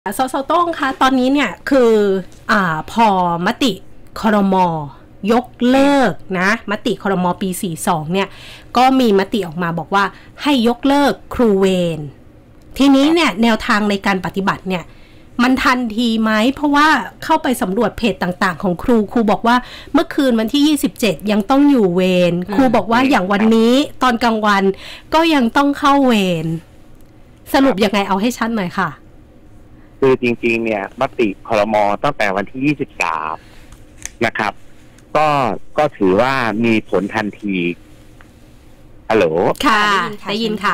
สโต้งคะตอนนี้เนี่ยคือพอมติครม.ยกเลิกนะมติครม.ปี42เนี่ยก็มีมติออกมาบอกว่าให้ยกเลิกครูเวรทีนี้เนี่ยแนวทางในการปฏิบัติเนี่ยมันทันทีไหมเพราะว่าเข้าไปสำรวจเพจต่างๆของครูบอกว่าเมื่อคืนวันที่27ยังต้องอยู่เวรครูบอกว่าอย่างวันนี้ตอนกลางวันก็ยังต้องเข้าเวรสรุปยังไงเอาให้ชัดหน่อยค่ะคือจริงๆเนี่ยมติครม.ตั้งแต่วันที่23นะครับก็ถือว่ามีผลทันทีฮัลโหลค่ะได้ยินค่ะ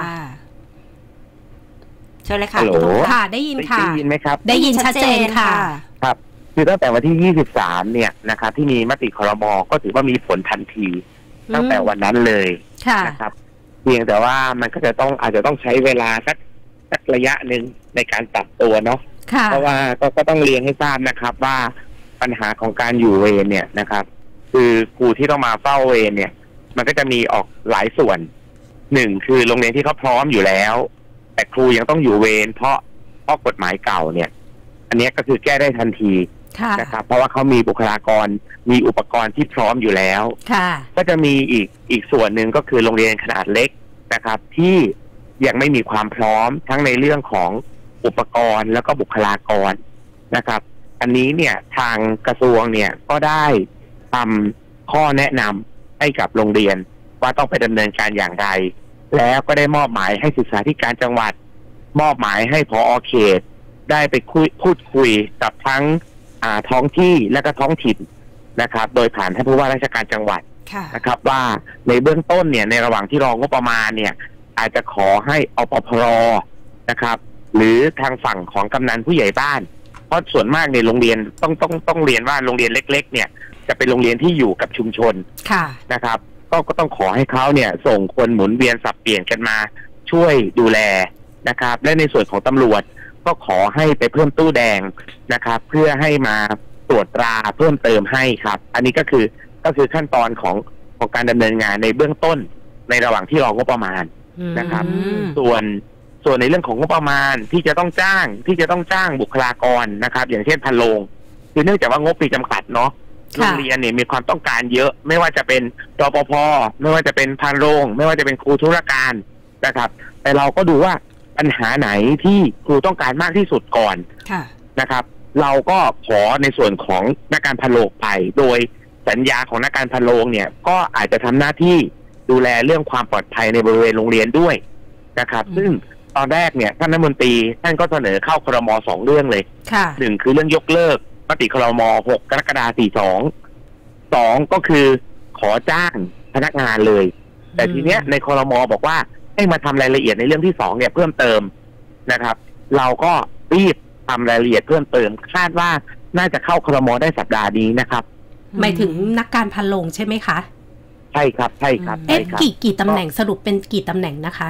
เชิญเลยค่ะฮัลโหลค่ะได้ยินค่ะได้ยินไหมครับได้ยินชัดเจนค่ะครับคือตั้งแต่วันที่23เนี่ยนะครับที่มีมติครม.ก็ถือว่ามีผลทันทีตั้งแต่วันนั้นเลยนะครับเพียงแต่ว่ามันก็อาจจะต้องใช้เวลาสักระยะหนึ่งในการปรับตัวเนาะเพราะว่าก็ต้องเรียนให้ทราบนะครับว่าปัญหาของการอยู่เวรเนี่ยนะครับคือครูที่ต้องมาเฝ้าเวรเนี่ยมันก็จะมีออกหลายส่วนหนึ่งคือโรงเรียนที่เขาพร้อมอยู่แล้วแต่ครูยังต้องอยู่เวรเพราะกฎหมายเก่าเนี่ยอันนี้ก็คือแก้ได้ทันทีนะครับเพราะว่าเขามีบุคลากรมีอุปกรณ์ที่พร้อมอยู่แล้วก็จะมีอีกส่วนหนึ่งก็คือโรงเรียนขนาดเล็กนะครับที่ยังไม่มีความพร้อมทั้งในเรื่องของอุปกรณ์แล้วก็บุคลากรนะครับอันนี้เนี่ยทางกระทรวงเนี่ยก็ได้ทำข้อแนะนำให้กับโรงเรียนว่าต้องไปดำเนินการอย่างไรแล้วก็ได้มอบหมายให้ศึกษาธิการจังหวัดมอบหมายให้ผอ.เขตได้ไปพูดคุยกับทั้งท้องที่และก็ท้องถิ่นนะครับโดยผ่านท่านผู้ว่าราชการจังหวัดนะครับว่าในเบื้องต้นเนี่ยในระหว่างที่รองบประมาณเนี่ยอาจจะขอให้อปพร.นะครับหรือทางฝั่งของกำนันผู้ใหญ่บ้านเพราะส่วนมากในโรงเรียนต้องเรียนว่าโรงเรียนเล็กๆเนี่ยจะเป็นโรงเรียนที่อยู่กับชุมชนนะครับก็ต้องขอให้เขาเนี่ยส่งคนหมุนเวียนสับเปลี่ยนกันมาช่วยดูแลนะครับและในส่วนของตำรวจก็ขอให้ไปเพิ่มตู้แดงนะครับเพื่อให้มาตรวจตราเพิ่มเติมให้ครับอันนี้ก็คือขั้นตอนของการดำเนินงานในเบื้องต้นในระหว่างที่รองบประมาณนะครับส่วนในเรื่องของงบประมาณที่จะต้องจ้างบุคลากรนะครับอย่างเช่นพันโรงคือเนื่องจากว่างบมีจำกัดเนาะโรงเรียนเนี่ยมีความต้องการเยอะไม่ว่าจะเป็นรปภ.ไม่ว่าจะเป็นพันโรงไม่ว่าจะเป็นครูธุรการนะครับแต่เราก็ดูว่าปัญหาไหนที่ครูต้องการมากที่สุดก่อนนะครับเราก็ขอในส่วนของนักการพันโรงไปโดยสัญญาของนักการพันโรงเนี่ยก็อาจจะทำหน้าที่ดูแลเรื่องความปลอดภัยในบริเวณโรงเรียนด้วยนะครับซึ่งตอนแรกเนี่ยท่านรัฐมนตรีท่านก็เสนอเข้าครม. 2 เรื่องเลยหนึ่งคือเรื่องยกเลิกมติครม. 6 กรกฎาคม 42 2ก็คือขอจ้างพนักงานเลยแต่ทีเนี้ยในครม.บอกว่าให้มาทำรายละเอียดในเรื่องที่2เนี่ยเพิ่มเติมนะครับเราก็รีบทำรายละเอียดเพิ่มเติมคาดว่าน่าจะเข้าครม.ได้สัปดาห์นี้นะครับหมายถึงนักการพันโรงใช่ไหมคะใช่ครับกี่ตำแหน่งสรุปเป็นกี่ตำแหน่งนะคะ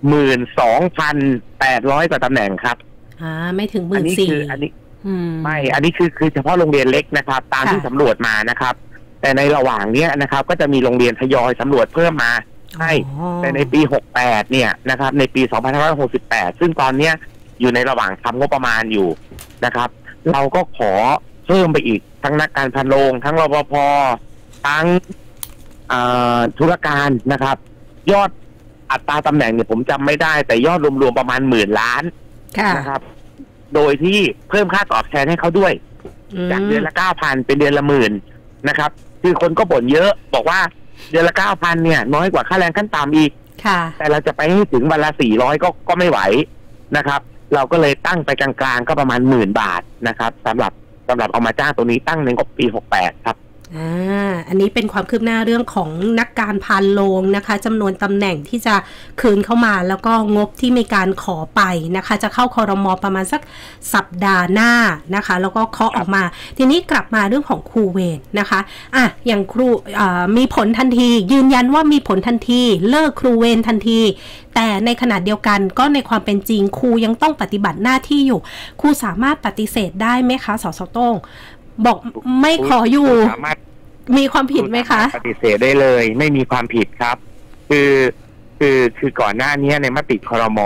12,800 กว่าตำแหน่งครับไม่ถึง14,000 อันนี้ไม่อันนี้คือเฉพาะโรงเรียนเล็กนะครับตามที่สำรวจมานะครับแต่ในระหว่างนี้นะครับก็จะมีโรงเรียนทยอยสำรวจเพิ่มมาให้แต่ในปี68เนี่ยนะครับในปี2568ซึ่งตอนนี้อยู่ในระหว่างทำงบประมาณอยู่นะครับเราก็ขอเพิ่มไปอีกทั้งนักการพันโรงทั้งรปภ.ทั้งธุรการนะครับยอดอัตราตำแหน่งเนี่ยผมจำไม่ได้แต่ยอดรวมๆประมาณ10,000 ล้านนะครับโดยที่เพิ่มค่าตอบแทนให้เขาด้วยจากเดือนละ 9,000 เป็นเดือนละ 10,000 นะครับคือคนก็บ่นเยอะบอกว่าเดือนละ 9,000 เนี่ยน้อยกว่าค่าแรงขั้นต่ำอีกแต่เราจะไปให้ถึงวันละ400ก็ไม่ไหวนะครับเราก็เลยตั้งไปกลางๆก็ประมาณ10,000 บาทนะครับสำหรับเอามาจ้างตัวนี้ตั้งในงบปี68ครับอันนี้เป็นความคืบหน้าเรื่องของนักการพานโรงนะคะจำนวนตำแหน่งที่จะคืนเข้ามาแล้วก็งบที่มีการขอไปนะคะจะเข้าครม.ประมาณสักสัปดาห์หน้านะคะแล้วก็เคาะออกมาทีนี้กลับมาเรื่องของครูเวรนะคะอย่างครูมีผลทันทียืนยันว่ามีผลทันทีเลิกครูเวรทันทีแต่ในขณะเดียวกันก็ในความเป็นจริงครูยังต้องปฏิบัติหน้าที่อยู่ครูสามารถปฏิเสธได้ไหมคะสส.โต้งบอกไม่ขออยู่มีความผิดไหมคะปฏิเสธได้เลยไม่มีความผิดครับคือก่อนหน้านี้ในมติครม.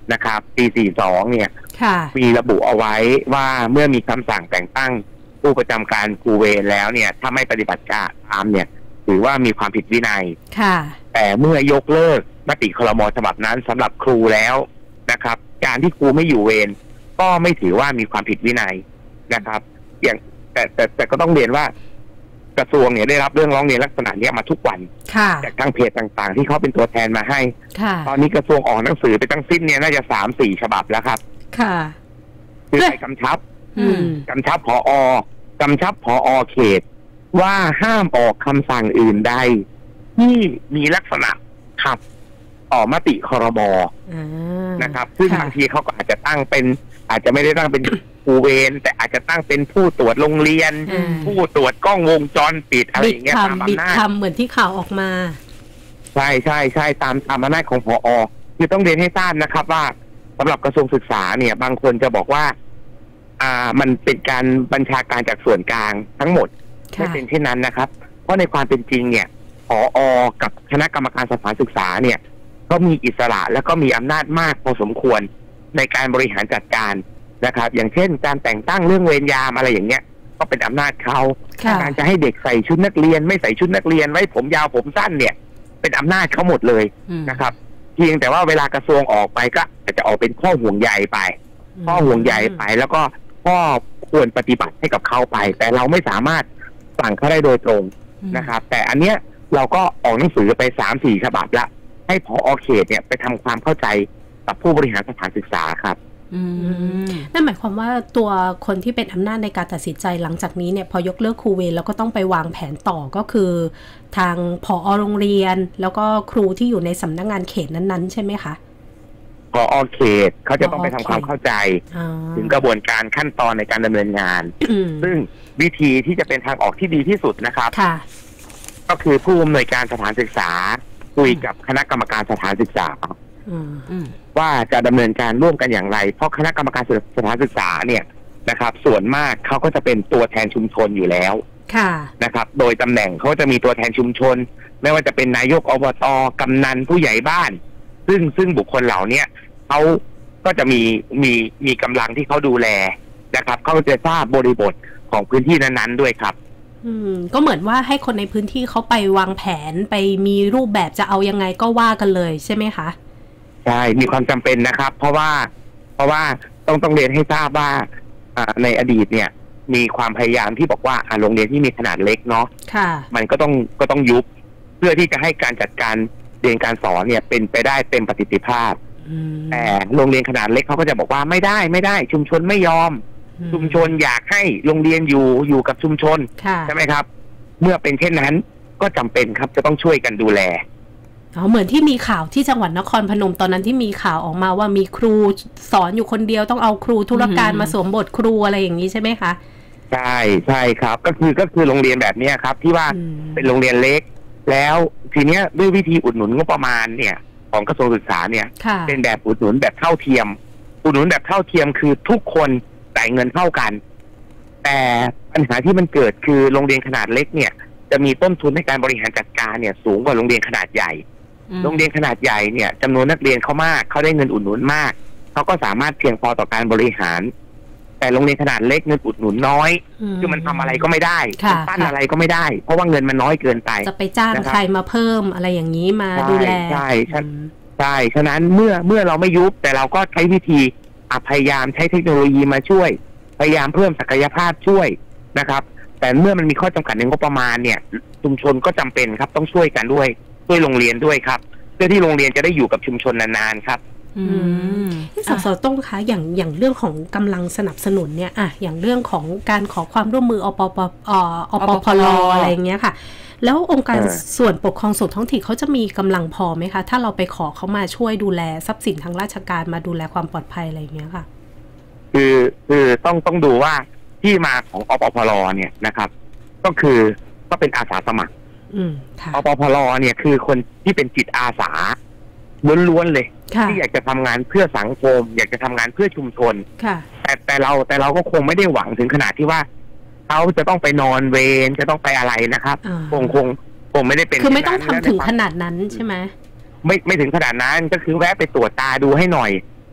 นะครับปี42เนี่ยมีระบุเอาไว้ว่าเมื่อมีคำสั่งแต่งตั้งผู้ประจำการครูเวรแล้วเนี่ยถ้าไม่ปฏิบัติการตามเนี่ยถือว่ามีความผิดวินัยแต่เมื่อยกเลิกมติครม.ฉบับนั้นสำหรับครูแล้วนะครับการที่ครูไม่อยู่เวรก็ไม่ถือว่ามีความผิดวินัยนะครับอย่างแต่ก็ต้องเรียนว่ากระทรวงเนี่ยได้รับเรื่องร้องเรียนลักษณะนี้มาทุกวันจากทางเพจต่างๆที่เขาเป็นตัวแทนมาให้ตอนนี้กระทรวงออกหนังสือไปทั้งสิ้นเนี่ยน่าจะ3-4 ฉบับแล้วครับคือไปกำชับผอ.เขตว่าห้ามออกคำสั่งอื่นใดที่มีลักษณะขัดต่อมติครม.นะครับซึ่งบางทีเขาก็อาจจะตั้งเป็นอาจจะไม่ได้ตั้งเป็นครูเวรแต่อาจจะตั้งเป็นผู้ตรวจโรงเรียนผู้ตรวจกล้องวงจรปิดอะไรอย่างเงี้ยตามอำนาจเหมือนที่ข่าวออกมาใช่ตามอำนาจของผอ.คือต้องเรียนให้ทราบนะครับว่าสำหรับกระทรวงศึกษาเนี่ยบางคนจะบอกว่ามันเป็นการบัญชาการจากส่วนกลางทั้งหมดไม่เป็นเช่นนั้นนะครับเพราะในความเป็นจริงเนี่ยผอ.กับคณะกรรมการสถานศึกษาเนี่ยก็มีอิสระและก็มีอำนาจมากพอสมควรในการบริหารจัดการนะครับอย่างเช่นการแต่งตั้งเรื่องเวรยามอะไรอย่างเงี้ยก็เป็นอำนาจเขาการจะให้เด็กใส่ชุดนักเรียนไม่ใส่ชุดนักเรียนไว้ผมยาวผมสั้นเนี่ยเป็นอำนาจเขาหมดเลยนะครับเพียงแต่ว่าเวลากระทรวงออกไปก็อาจจะออกเป็นข้อห่วงใยไปแล้วก็ข้อควรปฏิบัติให้กับเขาไปแต่เราไม่สามารถสั่งเขาได้โดยตรงนะครับแต่อันเนี้ยเราก็ออกหนังสือไป3-4 ฉบับละให้ผอ.เขตเนี่ยไปทำความเข้าใจกับผู้บริหารสถานศึกษาครับนั่นหมายความว่าตัวคนที่เป็นอำนาจในการตัดสินใจหลังจากนี้เนี่ยพอยกเลิกครูเวรแล้วก็ต้องไปวางแผนต่อก็คือทางผอ.โรงเรียนแล้วก็ครูที่อยู่ในสำนักงานเขตนั้นๆใช่ไหมคะผอ.เขตเขาจะต้องไปทำความเข้าใจถึงกระบวนการขั้นตอนในการดำเนินงานซึ่งวิธีที่จะเป็นทางออกที่ดีที่สุดนะครับก็คือผู้อำนวยการสถานศึกษาคุยกับคณะกรรมการสถานศึกษาว่าจะดำเนินการร่วมกันอย่างไรเพราะคณะกรรมการสถานศึกษาเนี่ยนะครับส่วนมากเขาก็จะเป็นตัวแทนชุมชนอยู่แล้วนะครับโดยตำแหน่งเขาจะมีตัวแทนชุมชนไม่ว่าจะเป็นนายกอบต.กำนันผู้ใหญ่บ้านซึ่งบุคคลเหล่านี้เขาก็จะมีกำลังที่เขาดูแลนะครับเขาจะทราบบริบทของพื้นที่นั้นๆด้วยครับก็เหมือนว่าให้คนในพื้นที่เขาไปวางแผนไปมีรูปแบบจะเอายังไงก็ว่ากันเลยใช่ไหมคะใช่มีความจำเป็นนะครับเพราะว่าต้องเรียนให้ทราบว่าในอดีตเนี่ยมีความพยายามที่บอกว่าโรงเรียนที่มีขนาดเล็กเนาะมันก็ต้องยุบเพื่อที่จะให้การจัดการเรียนการสอนเนี่ยเป็นไปได้เต็มประสิทธิภาพแต่โรงเรียนขนาดเล็กเขาก็จะบอกว่าไม่ได้ชุมชนไม่ยอมชุมชนอยากให้โรงเรียนอยู่กับชุมชนใช่ไหมครับเมื่อเป็นเช่นนั้นก็จำเป็นครับจะต้องช่วยกันดูแลเหมือนที่มีข่าวที่จังหวัดนครพนมตอนนั้นที่มีข่าวออกมาว่ามีครูสอนอยู่คนเดียวต้องเอาครูธุรการมาสวมบทครูอะไรอย่างนี้ใช่ไหมคะใช่ครับก็คือโรงเรียนแบบนี้ครับที่ว่าเป็นโรงเรียนเล็กแล้วทีเนี้ยด้วยวิธีอุดหนุนงบประมาณเนี่ยของกระทรวงศึกษาเนี่ยเป็นแบบอุดหนุนแบบเท่าเทียมคือทุกคนจ่ายเงินเท่ากันแต่ปัญหาที่มันเกิดคือโรงเรียนขนาดเล็กเนี่ยจะมีต้นทุนในการบริหารจัดการเนี่ยสูงกว่าโรงเรียนขนาดใหญ่โรงเรียนขนาดใหญ่เนี่ยจำนวนนักเรียนเขามากเขาได้เงินอุดหนุนมากเขาก็สามารถเพียงพอต่อการบริหารแต่โรงเรียนขนาดเล็กเงินอุดหนุนน้อยคือมันทำอะไรก็ไม่ได้ปั้นอะไรก็ไม่ได้เพราะว่าเงินมันน้อยเกินไปจะไปจ้างใครมาเพิ่มอะไรอย่างนี้มาดูแลใช่ฉะนั้นเมื่อเราไม่ยุบแต่เราก็ใช้วิธีพยายามใช้เทคโนโลยีมาช่วยพยายามเพิ่มศักยภาพช่วยนะครับแต่เมื่อมันมีข้อจำกัดในงบประมาณเนี่ยชุมชนก็จำเป็นครับต้องช่วยกันด้วยช่วยโรงเรียนด้วยครับเพื่อที่โรงเรียนจะได้อยู่กับชุมชนนานๆครับสสต้งคะอย่างเรื่องของกำลังสนับสนุนเนี่ยอย่างเรื่องของการขอความร่วมมืออปพลอะไรอย่างเงี้ยค่ะแล้วองค์การส่วนปกครองส่วนท้องถิ่นเขาจะมีกำลังพอไหมคะถ้าเราไปขอเขามาช่วยดูแลทรัพย์สินทางราชการมาดูแลความปลอดภัยอะไรอย่างเงี้ยค่ะคือต้องดูว่าที่มาของอปพลเนี่ยนะครับก็เป็นอาสาสมัครอปพลเนี่ยคือคนที่เป็นจิตอาสาล้วนๆเลยที่อยากจะทำงานเพื่อสังคมอยากจะทำงานเพื่อชุมชนแต่เราก็คงไม่ได้หวังถึงขนาดที่ว่าเขาจะต้องไปนอนเวรจะต้องไปอะไรนะครับคงไม่ได้เป็นคือไม่ต้องทำถึงขนาดนั้นใช่ไหมไม่ถึงขนาดนั้นก็คือแวะไปตรวจตาดูให้หน่อย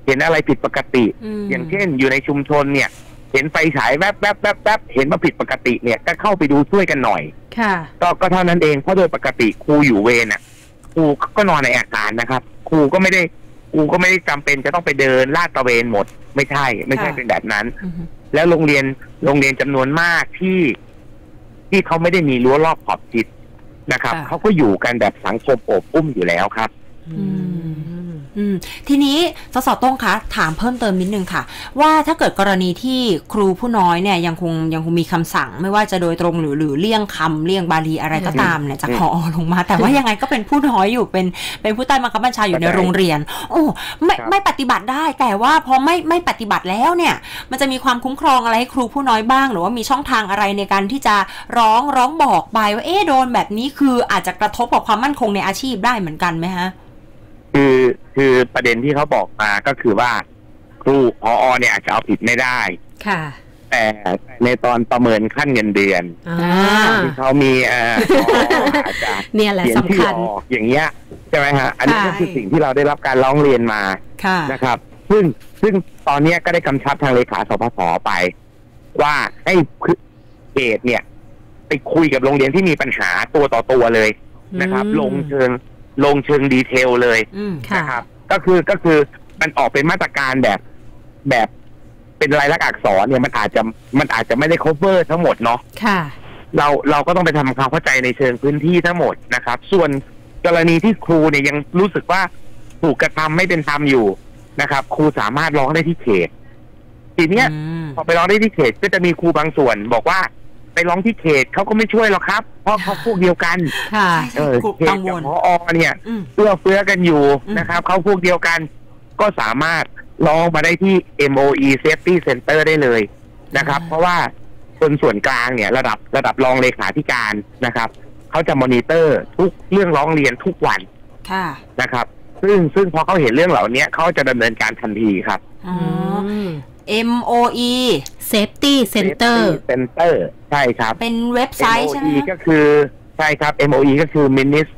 เห็นอะไรผิดปกติอย่างเช่นอยู่ในชุมชนเนี่ยเห็นไฟฉายแวบแวบแวบแวบเห็นว่าผิดปกติเนี่ยก็เข้าไปดูช่วยกันหน่อยค่ะก็เท่านั้นเองเพราะโดยปกติครูอยู่เวรน่ะครูก็นอนในอาคารนะครับครูก็ไม่ได้จำเป็นจะต้องไปเดินลาดตระเวนหมดไม่ใช่เป็นแบบนั้นแล้วโรงเรียนจำนวนมากที่เขาไม่ได้มีรั้วรอบขอบชิดนะครับเขาก็อยู่กันแบบสังคมโอบอุ้มอยู่แล้วครับทีนี้สส.ต้งคะถามเพิ่มเติมนิดนึงค่ะว่าถ้าเกิดกรณีที่ครูผู้น้อยเนี่ยยังคงมีคำสั่งไม่ว่าจะโดยตรงหรือเลี่ยงคำเลี่ยงบาลีอะไรก็ตามเนี่ยจากผอ.ลงมาแต่ว่ายังไงก็เป็นผู้น้อยอยู่เป็นผู้ใต้บังคับบัญชาอยู่ในโรงเรียนไม่ปฏิบัติได้แต่ว่าพอไม่ปฏิบัติแล้วเนี่ยมันจะมีความคุ้มครองอะไรให้ครูผู้น้อยบ้างหรือว่ามีช่องทางอะไรในการที่จะร้องบอกไปว่าโดนแบบนี้คืออาจจะกระทบกับความมั่นคงในอาชีพได้เหมือนกันไหมฮะคือประเด็นที่เขาบอกมาก็คือว่าครูผอ.เนี่ยอาจจะเอาผิดไม่ได้ค่ะแต่ในตอนประเมินขั้นเงินเดือนที่เขามีอาจจะเนี่ยแหละสำคัญอย่างเงี้ยใช่ไหมฮะอันนี้ก็คือสิ่งที่เราได้รับการร้องเรียนมานะครับซึ่งตอนนี้ก็ได้กำชับทางเลขาสพส.ไปว่าให้เขตเนี่ยไปคุยกับโรงเรียนที่มีปัญหาตัวต่อตัวเลยนะครับลงเชิงดีเทลเลยนะครับก็คือมันออกเป็นมาตรการแบบเป็นรายลักษณ์อักษรเนี่ยมันอาจจะไม่ได้ cover ทั้งหมดเนาะค่ะเราก็ต้องไปทำความเข้าใจในเชิงพื้นที่ทั้งหมดนะครับส่วนกรณีที่ครูเนี่ยยังรู้สึกว่าถูกกระทำไม่เป็นธรรมอยู่นะครับครูสามารถร้องได้ที่เขตทีเนี้ยพอไปร้องได้ที่เขตก็จะมีครูบางส่วนบอกว่าไปร้องที่เขตเขาก็ไม่ช่วยหรอกครับเพราะเขาพวกเดียวกันเขตกับผอ.เนี่ยเอื้อเฟื้อกันอยู่นะครับเขาพวกเดียวกันก็สามารถร้องมาได้ที่ MOE Safety Center ได้เลยนะครับเพราะว่าคนส่วนกลางเนี่ยระดับรองเลขาธิการนะครับเขาจะมอนิเตอร์ทุกเรื่องร้องเรียนทุกวันนะครับซึ่งพอเขาเห็นเรื่องเหล่านี้เขาจะดำเนินการทันทีครับ MOE Safety Center ใช่ครับเป็นเว็บไซต์ใช่ไหม MOE ก็คือใช่ครับ MOE ก็คือ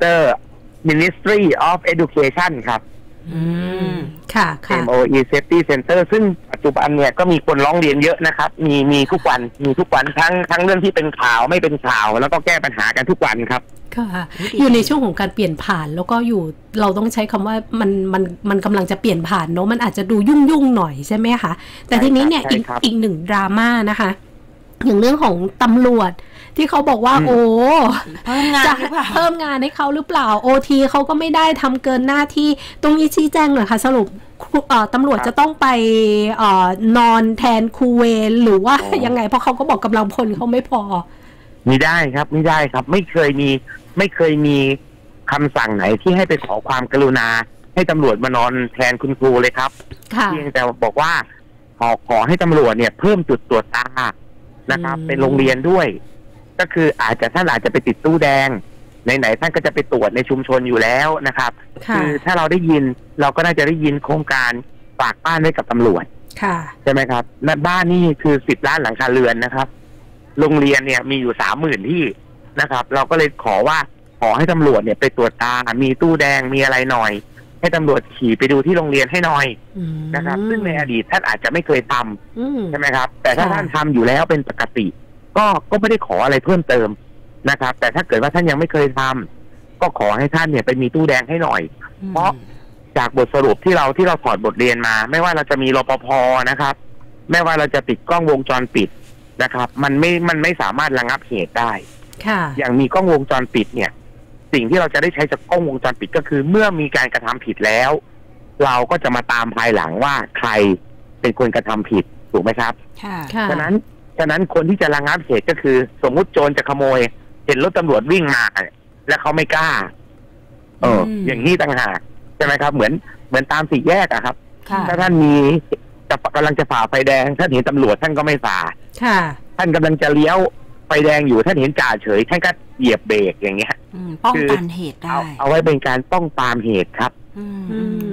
Ministry of Education ครับค่ะ MOE Safety Center ซึ่งปัจจุบันเนี่ยก็มีคนร้องเรียนเยอะนะครับมีทุกวันทั้งเรื่องที่เป็นข่าวไม่เป็นข่าวแล้วก็แก้ปัญหากันทุกวันครับค่ะอยู่ในช่วงของการเปลี่ยนผ่านแล้วก็เราต้องใช้คำว่ามันกำลังจะเปลี่ยนผ่านเนาะมันอาจจะดูยุ่งหน่อยใช่ไหมคะแต่ทีนี้เนี่ยอีกหนึ่งดราม่านะคะอย่างเรื่องของตำรวจที่เขาบอกว่าจะเพิ่มงานให้เขาหรือเปล่า OT เขาก็ไม่ได้ทำเกินหน้าที่ตรงนี้ชี้แจงหน่อยค่ะสรุปตำรวจจะต้องไปนอนแทนครูเวรหรือว่ายังไงเพราะเขาก็บอกกำลังพลเขาไม่พอไม่ได้ครับไม่เคยมีคำสั่งไหนที่ให้ไปขอความกรุณาให้ตำรวจมานอนแทนคุณครูเลยครับเพียงแต่บอกว่าขอให้ตำรวจเนี่ยเพิ่มจุดตรวจตานะครับเป็นโรงเรียนด้วยก็คือท่านอาจจะไปติดตู้แดงไหนท่านก็จะไปตรวจในชุมชนอยู่แล้วนะครับคือถ้าเราได้ยินเราก็น่าจะได้ยินโครงการฝากบ้านไว้กับตำรวจใช่ไหมครับและบ้านนี่คือ10 ล้านหลังคาเรือนนะครับโรงเรียนเนี่ยมีอยู่ 30,000 ที่นะครับเราก็เลยขอให้ตำรวจเนี่ยไปตรวจตามีตู้แดงมีอะไรหน่อยให้ตำรวจขี่ไปดูที่โรงเรียนให้หน่อยนะครับซึ่งในอดีตท่านอาจจะไม่เคยทำใช่ไหมครับแต่ถ้าท่านทำอยู่แล้วเป็นปกติก็ไม่ได้ขออะไรเพิ่มเติมนะครับแต่ถ้าเกิดว่าท่านยังไม่เคยทำก็ขอให้ท่านเนี่ยไปมีตู้แดงให้หน่อยเพราะจากบทสรุปที่เราถอดบทเรียนมาไม่ว่าเราจะมีรปภ.นะครับไม่ว่าเราจะติดกล้องวงจรปิดนะครับมันไม่สามารถระงับเหตุได้อย่างมีกล้องวงจรปิดเนี่ยสิ่งที่เราจะได้ใช้จากกล้องวงจรปิดก็คือเมื่อมีการกระทำผิดแล้วเราก็จะมาตามภายหลังว่าใครเป็นคนกระทำผิดถูกไหมครับฉะนั้นคนที่จะระงับเหตุก็คือสมมุติโจรจะขโมยเห็นรถตำรวจวิ่งมาแล้วเขาไม่กล้าอย่างนี้ต่างหากใช่ไหมครับเหมือนตามสี่แยกอะครับถ้าท่านกำลังจะฝ่าไฟแดงท่านเห็นตำรวจท่านก็ไม่ฝ่าท่านกำลังจะเลี้ยวไฟแดงอยู่ท่านเห็นจ่าเฉยท่านก็เหยียบเบรกอย่างเงี้ยป้องกันเหตุได้เอาไว้เป็นการป้องปรามเหตุครับ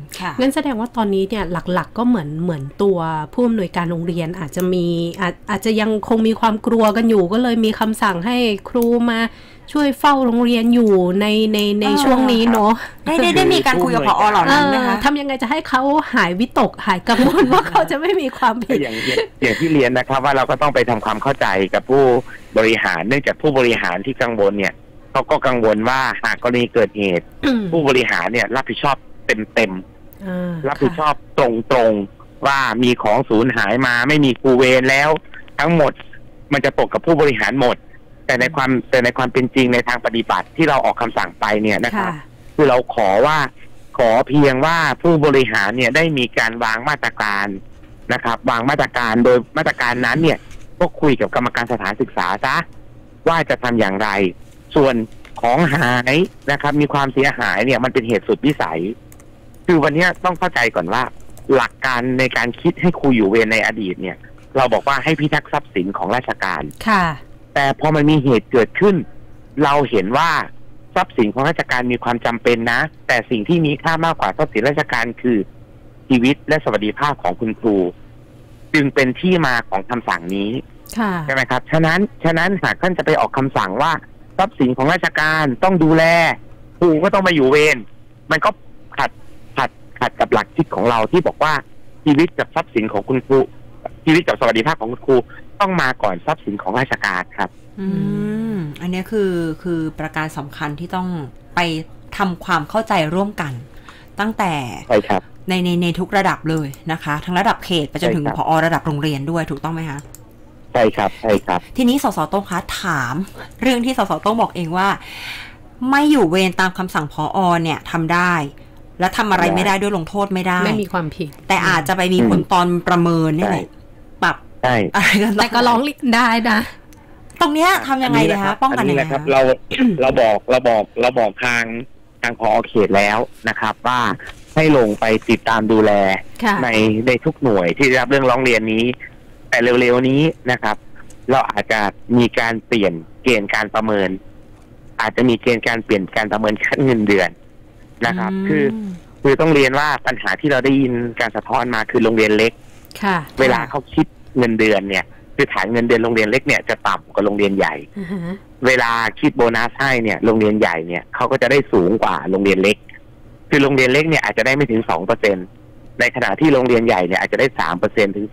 งั้นแสดงว่าตอนนี้เนี่ยหลักๆก็เหมือนตัวผู้อำนวยการโรงเรียนอาจจะยังคงมีความกลัวกันอยู่ก็เลยมีคำสั่งให้ครูมาช่วยเฝ้าโรงเรียนอยู่ในช่วงนี้เนาะได้มีการคุยกับผอ.เหล่านั้นไหมคะทำยังไงจะให้เขาหายวิตกหายกังวลว่าเขาจะไม่มีความผิดอย่างที่เรียนนะครับว่าเราก็ต้องไปทำความเข้าใจกับผู้บริหารเนื่องจากผู้บริหารที่กังวลเนี่ยเขาก็กังวลว่าหากกรณีเกิดเหตุผู้บริหารเนี่ยรับผิดชอบเต็มรับผิดชอบตรงว่ามีของสูญหายมาไม่มีครูเวรแล้วทั้งหมดมันจะตกกับผู้บริหารหมดแต่ในความเป็นจริงในทางปฏิบัติที่เราออกคำสั่งไปเนี่ยนะครับคือเราขอเพียงว่าผู้บริหารเนี่ยได้มีการวางมาตรการนะครับวางมาตรการโดยมาตรการนั้นเนี่ยก็คุยกับกรรมการสถานศึกษาซะว่าจะทำอย่างไรส่วนของหายนะครับมีความเสียหายเนี่ยมันเป็นเหตุสุดวิสัยคือวันนี้ต้องเข้าใจก่อนว่าหลักการในการคิดให้ครูอยู่เวรในอดีตเนี่ยเราบอกว่าให้พิทักษ์ทรัพย์สินของราชการค่ะแต่พอมันมีเหตุเกิดขึ้นเราเห็นว่าทรัพย์สินของราชการมีความจำเป็นนะแต่สิ่งที่มีค่ามากกว่าทรัพย์สินราชการคือชีวิตและสวัสดิภาพของคุณครูจึงเป็นที่มาของคำสั่งนี้ใช่ไหมครับฉะนั้นหากท่านจะไปออกคำสั่งว่าทรัพย์สินของราชการต้องดูแลครูก็ต้องมาอยู่เวรมันก็ขัดกับหลักคิดของเราที่บอกว่าชีวิตกับทรัพย์สินของคุณครูชีวิตกับสวัสดิภาพของคุณครูต้องมาก่อนทรัพย์สินของราชการครับอันนี้คือประการสำคัญที่ต้องไปทำความเข้าใจร่วมกันตั้งแต่ในทุกระดับเลยนะคะทั้งระดับเขตไปจนถึงผอ.ระดับโรงเรียนด้วยถูกต้องไหมคะใช่ครับทีนี้สส.โต้งคะถามเรื่องที่สส.โต้งบอกเองว่าไม่อยู่เวรตามคำสั่งผอ.เนี่ยทำได้และทำอะไรไม่ได้ด้วยลงโทษไม่ได้ไม่มีความผิดแต่อาจจะไปมีผลตอนประเมินนี่แหละปรับอะไรกันแต่ก็ร้องได้นะตรงเนี้ยทำยังไงดีคะป้องกันยังไงครับเราบอกทางผอ.เขตแล้วนะครับว่าให้ลงไปติดตามดูแลในทุกหน่วยที่ได้รับเรื่องร้องเรียนนี้แต่เร็วๆนี้นะครับเราอาจจะมีการเปลี่ยนเกณฑ์การประเมินอาจจะมีเกณฑ์การเปลี่ยนการประเมินขั้นเงินเดือนนะครับคือต้องเรียนว่าปัญหาที่เราได้ยินการสะท้อนมาคือโรงเรียนเล็กเวลาเขาคิดเงินเดือนเนี่ยคือฐานเงินเดือนโรงเรียนเล็กเนี่ยจะต่ำกว่าโรงเรียนใหญ่เวลาคิดโบนัสให้เนี่ยโรงเรียนใหญ่เนี่ยเขาก็จะได้สูงกว่าโรงเรียนเล็กคือโรงเรียนเล็กเนี่ยอาจจะได้ไม่ถึง 2% ในขณะที่โรงเรียนใหญ่เนี่ยอาจจะได้ 3% ถึง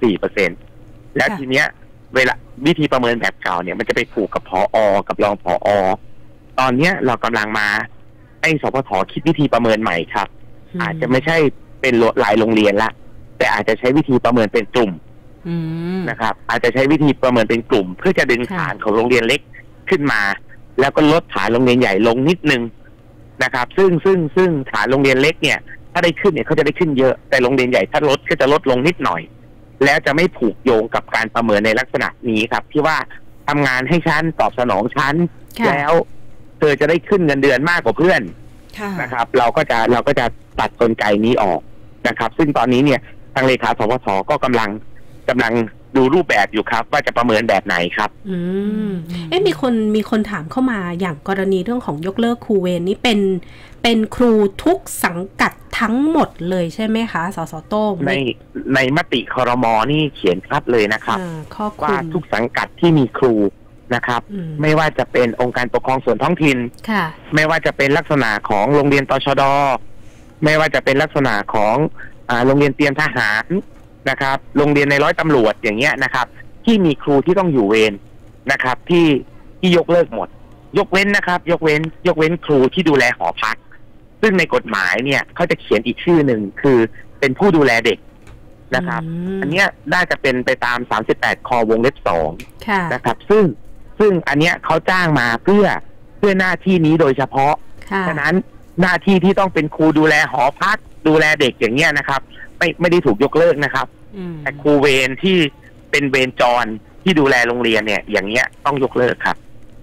4% แล้วทีเนี้ยเวลาวิธีประเมินแบบเก่าเนี่ยมันจะไปผูกกับผอ.กับรองผอ.ตอนเนี้ยเรากำลังมาให้สพท.คิดวิธีประเมินใหม่ครับอาจจะไม่ใช่เป็นรายโรงเรียนละแต่อาจจะใช้วิธีประเมินเป็นกลุ่มนะครับอาจจะใช้วิธีประเมินเป็นกลุ่มเพื่อจะดึงฐานของโรงเรียนเล็กขึ้นมาแล้วก็ลดฐานโรงเรียนใหญ่ลงนิดนึงนะครับซึ่งฐานโรงเรียนเล็กเนี่ยถ้าได้ขึ้นเนี่ยเขาจะได้ขึ้นเยอะแต่โรงเรียนใหญ่ถ้าลดก็จะลดลงนิดหน่อยแล้วจะไม่ผูกโยงกับการประเมินในลักษณะนี้ครับที่ว่าทำงานให้ฉันตอบสนองฉันแล้วเธอจะได้ขึ้นเงินเดือนมากกว่าเพื่อนนะครับเราก็จะตัดกลไกนี้ออกนะครับซึ่งตอนนี้เนี่ยทางเลขาสพท.ก็กำลังดูรูปแบบอยู่ครับว่าจะประเมินแบบไหนครับมีคนถามเข้ามาอย่างกรณีเรื่องของยกเลิกครูเวรนี่เป็นครูทุกสังกัดทั้งหมดเลยใช่ไหมคะสส.โต้งในมติครม.นี่เขียนชัดเลยนะครับว่าทุกสังกัดที่มีครูนะครับไม่ว่าจะเป็นองค์การปกครองส่วนท้องถิ่นไม่ว่าจะเป็นลักษณะของโรงเรียนตชด.ไม่ว่าจะเป็นลักษณะของโรงเรียนเตรียมทหารนะครับโรงเรียนในร้อยตำรวจอย่างเงี้ยนะครับที่มีครูที่ต้องอยู่เวรนะครับที่ยกเลิกหมดยกเว้นนะครับยกเว้นครูที่ดูแลหอพักซึ่งในกฎหมายเนี่ยเขาจะเขียนอีกชื่อหนึ่งคือเป็นผู้ดูแลเด็กนะครับอันเนี้ยน่าจะเป็นไปตาม38 ค.วงเล็บ 2นะครับซึ่งอันเนี้ยเขาจ้างมาเพื่อหน้าที่นี้โดยเฉพาะฉะนั้นหน้าที่ที่ต้องเป็นครูดูแลหอพักดูแลเด็กอย่างเงี้ยนะครับไม่ได้ถูกยกเลิกนะครับแต่ครูเวรที่เป็นเวรจรที่ดูแลโรงเรียนเนี่ยอย่างเงี้ยต้องยกเลิกครับ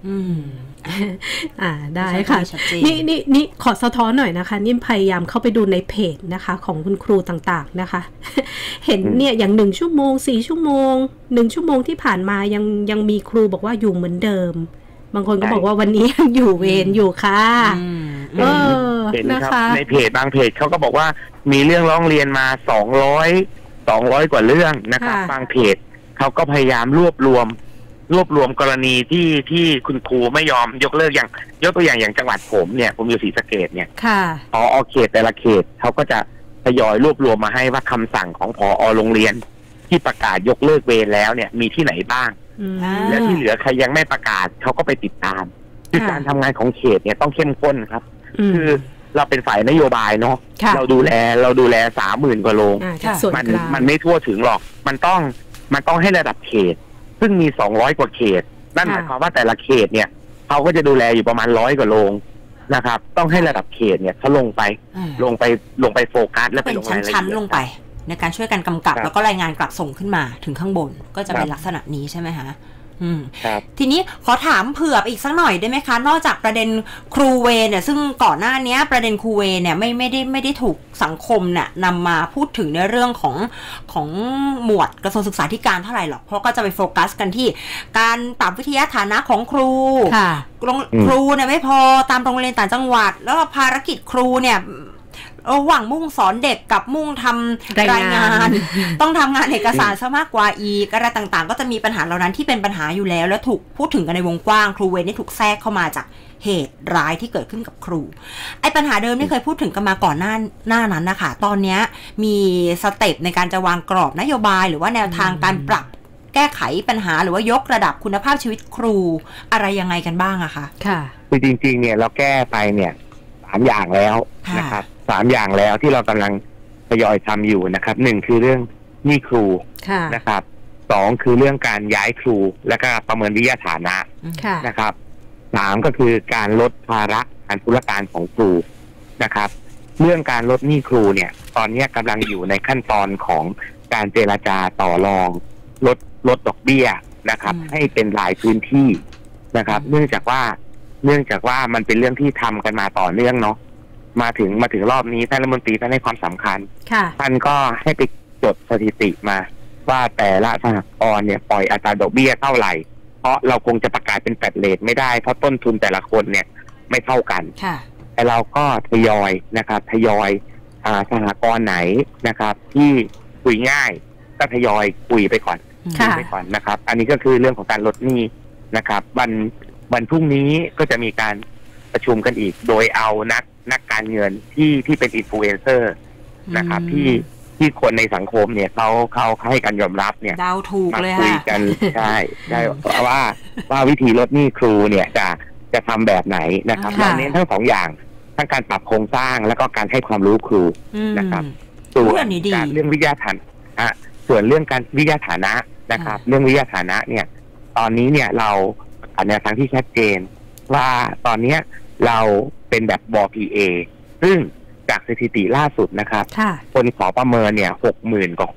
ได้ค่ะนี่ขอสะท้อนหน่อยนะคะนี่พยายามเข้าไปดูในเพจนะคะของคุณครูต่างๆนะคะเห็นเนี่ยอย่าง1 ชั่วโมง4 ชั่วโมง1 ชั่วโมงที่ผ่านมายังมีครูบอกว่าอยู่เหมือนเดิมบางคนก็บอกว่าวันนี้ยังอยู่เวรอยู่ค่ะนะคะในเพจบางเพจเขาก็บอกว่ามีเรื่องร้องเรียนมา200กว่าเรื่องนะครับบางเพจเขาก็พยายามรวบรวมกรณีที่คุณครูไม่ยอมยกเลิกอย่างยกตัวอย่างจังหวัดผมเนี่ยผมอยู่ศรีสะเกษเนี่ยผอ.เขตแต่ละเขตเขาก็จะทยอยรวบรวมมาให้ว่าคำสั่งของผอ.โรงเรียนที่ประกาศยกเลิกเวรแล้วเนี่ยมีที่ไหนบ้างและที่เหลือใครยังไม่ประกาศเขาก็ไปติดตามคือการทำงานของเขตเนี่ยต้องเข้มข้นครับคือเราเป็นฝ่ายนโยบายเนาะเราดูแล30,000 กว่าโรงมันไม่ทั่วถึงหรอกมันต้องให้ระดับเขตซึ่งมี200 กว่าเขตนั่นหมายความว่าแต่ละเขตเนี่ยเขาก็จะดูแลอยู่ประมาณ100 กว่าโรงนะครับต้องให้ระดับเขตเนี่ยเขาลงไปโฟกัสและไปลงรายละเอียดชั้นลงไปในการช่วยกันกำกับแล้วก็รายงานกลับส่งขึ้นมาถึงข้างบนก็จะเป็นลักษณะนี้ใช่ไหมคะทีนี้ขอถามเผื่ออีกสักหน่อยได้ไหมคะนอกจากประเด็นครูเวรเนี่ยซึ่งก่อนหน้านี้ประเด็นครูเวรเนี่ยไม่ได้ถูกสังคมเนี่ยนำมาพูดถึงในเรื่องของหมวดกระทรวงศึกษาธิการเท่าไหร่หรอกเพราะก็จะไปโฟกัสกันที่การปรับวิทยาฐานะของครูครูเนี่ยไม่พอตามโรงเรียนต่างจังหวัดแล้วภารกิจครูเนี่ยระหว่างมุ่งสอนเด็กกับมุ่งทำรายงานต้องทำงานเอกสารซะมากกว่าอีกอะไรต่างๆก็จะมีปัญหาเหล่านั้นที่เป็นปัญหาอยู่แล้วถูกพูดถึงกันในวงกว้างครูเวรนี่ถูกแทรกเข้ามาจากเหตุร้ายที่เกิดขึ้นกับครูไอ้ปัญหาเดิมที่เคยพูดถึงกันมาก่อนหน้านั้นนะคะตอนนี้มีสเต็ปในการจะวางกรอบนโยบายหรือว่าแนวทางการปรับแก้ไขปัญหาหรือว่ายกระดับคุณภาพชีวิตครูอะไรยังไงกันบ้างอะคะค่ะคือจริงๆเนี่ยเราแก้ไปเนี่ย3 อย่างแล้วนะครับ3 อย่างแล้วที่เรากำลังทยอยทำอยู่นะครับ1คือเรื่องหนี้ครูนะครับ2คือเรื่องการย้ายครูและก็ประเมินวิทยาฐานะนะครับ3ก็คือการลดภาระการธุรการของครูนะครับเรื่องการลดหนี้ครูเนี่ยตอนนี้กำลังอยู่ในขั้นตอนของการเจรจาต่อรองลดดอกเบี้ยนะครับให้เป็นรายพื้นที่นะครับเนื่องจากว่ามันเป็นเรื่องที่ทำกันมาต่อเนื่องเนาะมาถึงรอบนี้ท่านรัฐมนตรีท่านให้ความสำคัญท่านก็ให้ไปจดสถิติมาว่าแต่ละสหกรณ์เนี่ยปล่อยอัตราดอกเบี้ยเท่าไหร่เพราะเราคงจะประกาศเป็นแฟลตเรทไม่ได้เพราะต้นทุนแต่ละคนเนี่ยไม่เท่ากันแต่เราก็ทยอยนะครับสหกรณ์ไหนนะครับที่คุยง่ายก็ทยอยคุยไปก่อนนะครับอันนี้ก็คือเรื่องของการลดหนี้นะครับวันพรุ่งนี้ก็จะมีการประชุมกันอีกโดยเอานักการเงินที่เป็นอินฟลูเอนเซอร์นะครับที่คนในสังคมเนี่ยเขาให้การยอมรับเนี่ยเดาถูกเลยคุยกันใช่ว่าวิธีลดหนี้ครูเนี่ยจะทำแบบไหนนะครับเราเน้นทั้ง2 อย่างทั้งการปรับโครงสร้างแล้วก็การให้ความรู้ครูนะครับส่วนการเรื่องวิทยาฐานะส่วนเรื่องการวิทยาฐานะนะครับเรื่องวิทยาฐานะเนี่ยตอนนี้เนี่ยเราแนวทางที่ชัดเจนว่าตอนนี้เราเป็นแบบบ.PA ซึ่งจากสถิติล่าสุดนะครับคนขอประเมินเนี่ย 60,000 กว่าคน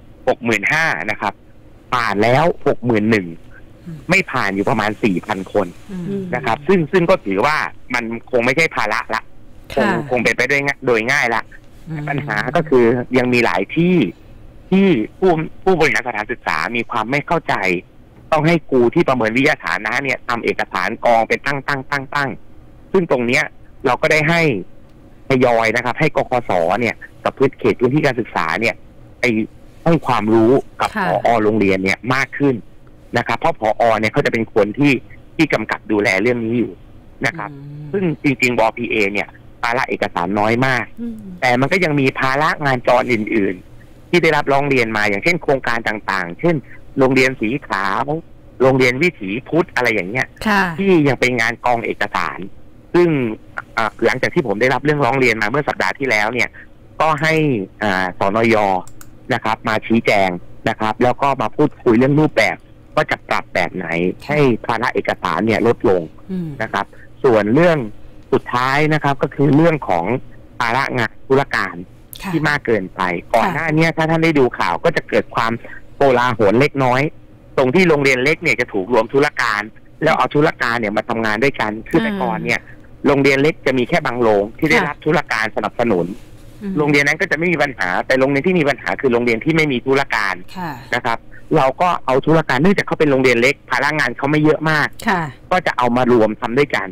65,000 นะครับผ่านแล้ว 61,000 ไม่ผ่านอยู่ประมาณ 4,000 คนนะครับซึ่งก็ถือว่ามันคงไม่ใช่ภาระละคงเป็นไปโดยง่ายละปัญหาก็คือยังมีหลายที่ผู้บริหารสถานศึกษามีความไม่เข้าใจต้องให้ครูที่ประเมินวิทยาฐานะเนี่ยทำเอกสารกองเป็นตั้งซึ่งตรงเนี้ยเราก็ได้ให้ทยอยนะครับให้กคสเนี่ยกับเขตพื้นที่การศึกษาเนี่ยไปให้ความรู้กับผอ.โรงเรียนเนี่ยมากขึ้นนะครับเพราะผอ.เนี่ยเขาจะเป็นคนที่กำกับดูแลเรื่องนี้อยู่นะครับซึ่งจริงๆบ.PA เนี่ยภาระเอกสารน้อยมากแต่มันก็ยังมีภาระงานจรอื่นๆที่ได้รับร้องเรียนมาอย่างเช่นโครงการต่างๆเช่นโรงเรียนสีขาวโรงเรียนวิถีพุทธอะไรอย่างเงี้ยที่ยังเป็นงานกองเอกสารซึ่งหลังจากที่ผมได้รับเรื่องร้องเรียนมาเมื่อสัปดาห์ที่แล้วเนี่ยก็ให้สนย.นะครับมาชี้แจงนะครับแล้วก็มาพูดคุยเรื่องรูปแบบว่าจะปรับแบบไหนให้ภาระเอกสารเนี่ยลดลงนะครับส่วนเรื่องสุดท้ายนะครับก็คือเรื่องของภาระงานธุรการที่มากเกินไปก่อนหน้านี้ถ้าท่านได้ดูข่าวก็จะเกิดความโกลาหลเล็กน้อยตรงที่โรงเรียนเล็กเนี่ยจะถูกรวมธุรการแล้วเอาธุรการเนี่ยมาทำงานด้วยกันคือแต่ก่อนเนี่ยโรงเรียนเล็กจะมีแค่บางโรงที่ได้รับธุรการสนับสนุนโรงเรียนนั้นก็จะไม่มีปัญหาแต่โรงเรียนที่มีปัญหาคือโรงเรียนที่ไม่มีธุรการนะครับเราก็เอาธุรการเนื่องจากเขาเป็นโรงเรียนเล็กภาระงานเขาไม่เยอะมากก็จะเอามารวมทำด้วยกัน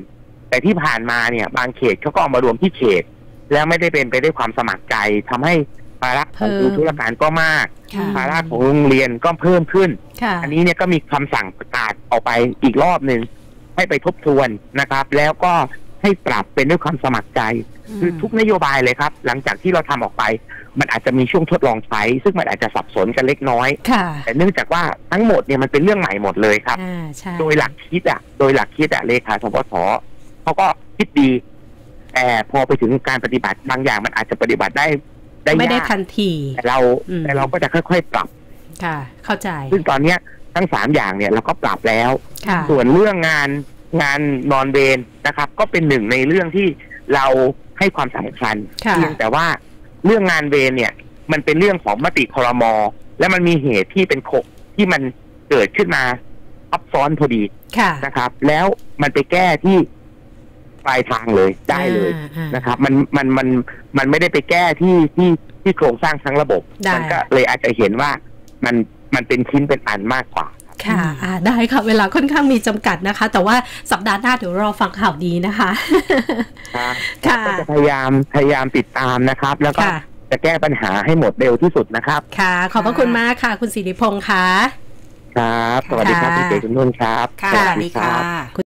แต่ที่ผ่านมาเนี่ยบางเขตเขาก็เอามารวมที่เขตแล้วไม่ได้เป็นไปด้วยความสมัครใจทำให้ภาระของครูธุรการก็มากภาระของโรงเรียนก็เพิ่มขึ้นอันนี้เนี่ยก็มีคำสั่งประกาศออกไปอีกรอบหนึ่งให้ไปทบทวนนะครับแล้วก็ให้ปรับเป็นด้วยความสมัครใจคือทุกนโยบายเลยครับหลังจากที่เราทำออกไปมันอาจจะมีช่วงทดลองใช้ซึ่งมันอาจจะสับสนกันเล็กน้อยแต่เนื่องจากว่าทั้งหมดเนี่ยมันเป็นเรื่องใหม่หมดเลยครับโดยหลักคิดเลขาสปสเขาก็คิดดีแต่พอไปถึงการปฏิบัติบางอย่างมันอาจจะปฏิบัติได้ไม่ได้ทันทีแต่เราก็จะค่อยๆปรับค่ะเข้าใจซึ่งตอนนี้ทั้ง3อย่างเนี่ยเราก็ปรับแล้วส่วนเรื่องงานนอนเวรนะครับก็เป็นหนึ่งในเรื่องที่เราให้ความสำคัญเพียงแต่ว่าเรื่องงานเวรเนี่ยมันเป็นเรื่องของมติครม.และมันมีเหตุที่เป็นที่มันเกิดขึ้นมาซับซ้อนพอดีนะครับแล้วมันไปแก้ที่ปลายทางเลยได้เลยนะครับมันไม่ได้ไปแก้ที่โครงสร้างทั้งระบบมันก็เลยอาจจะเห็นว่ามันเป็นชิ้นเป็นอันมากกว่าค่ะได้ค่ะเวลาค่อนข้างมีจำกัดนะคะแต่ว่าสัปดาห์หน้าเดี๋ยวรอฟังข่าวดีนะคะค่ะก็จะพยายามติดตามนะครับแล้วก็จะแก้ปัญหาให้หมดเร็วที่สุดนะครับค่ะขอบพระคุณมากค่ะคุณศิริพงษ์ค่ะครับสวัสดีครับพี่เก๋คุณนุ่นครับสวัสดีค่ะ